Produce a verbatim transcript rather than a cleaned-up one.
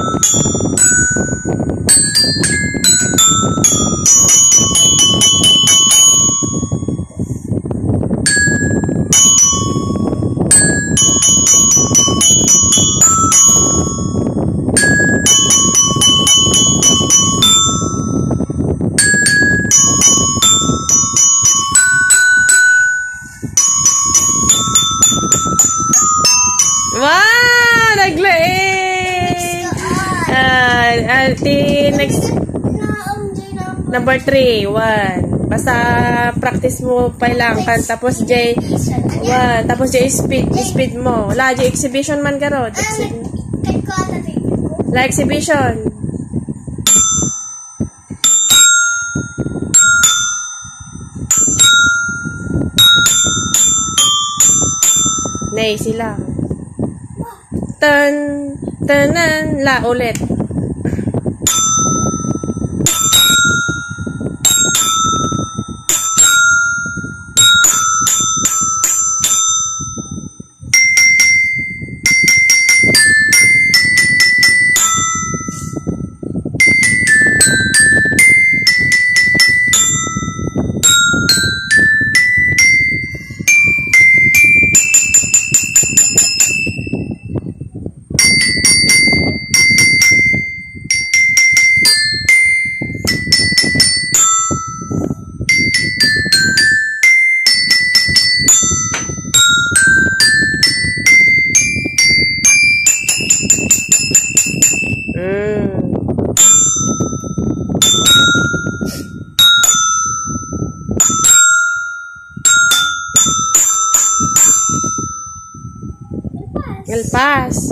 Wow! Naglaing! Uh, Alti, next. Number three, one. Basta practice mo pa lang kan. Tapos J, one. Tapos J, speed, speed mo. La, J, exhibition man ka ro. La, exhibition. Nay, sila. Turn, turnan, la, ulit. El Paz.